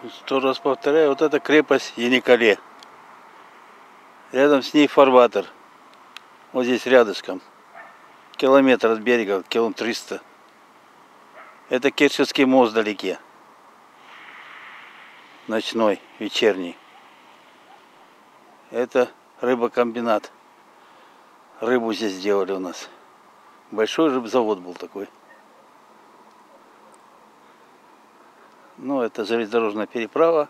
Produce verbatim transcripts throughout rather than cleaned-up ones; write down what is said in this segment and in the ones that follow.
Сто раз повторяю, вот это крепость Яникале. Рядом с ней фарватер. Вот здесь рядышком. Километр от берега, километр триста. Это Керченский мост вдалеке. Ночной, вечерний. Это рыбокомбинат. Рыбу здесь сделали у нас. Большой рыбзавод был такой. Ну, это железнодорожная переправа.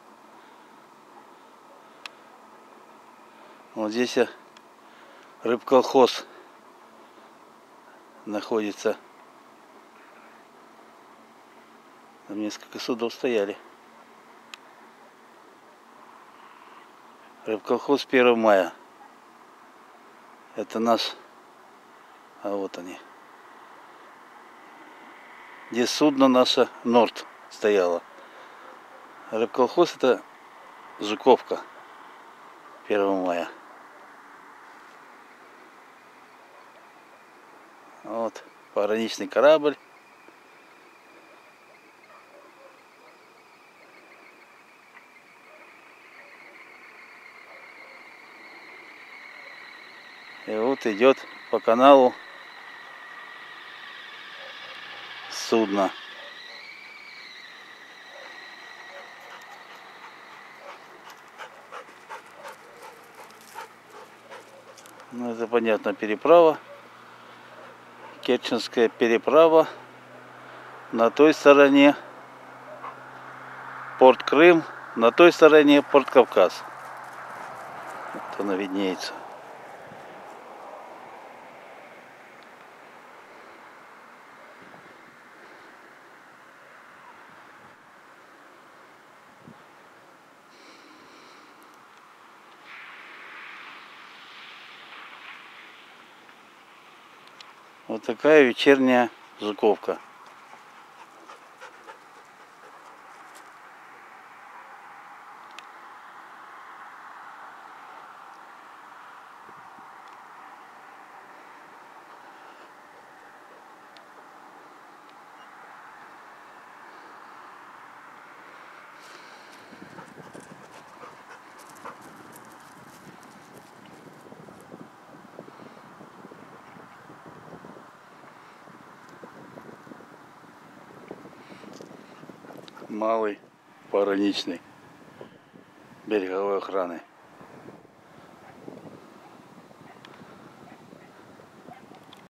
Вот здесь рыбколхоз находится. Там несколько судов стояли. Рыбколхоз первого мая. Это наш... А вот они. Здесь судно наше Норд стояло. Рыбколхоз — это Жуковка первого мая. Вот пограничный корабль. И вот идет по каналу судно. Ну, это понятно, переправа. Керченская переправа. На той стороне порт Крым, на той стороне порт Кавказ. Вот она виднеется. Вот такая вечерняя Жуковка. Малый пограничный береговой охраны.